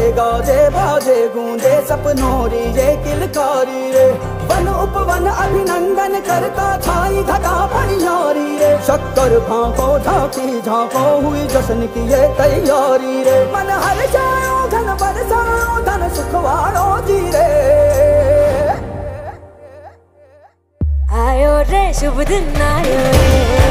गाजे बाजे गूंजे सपनों री ये किलकारी रे। वन उपवन अभिनंदन करता छाई घटा भरियारी रे। शक्कर भांको झांकी झांको हुई जश्न की ये तैयारी रे। मन हर जाओ धन बरसाओ धन सुखवाड़ो जी रे। आयो रे शुभ दिन आयो रे।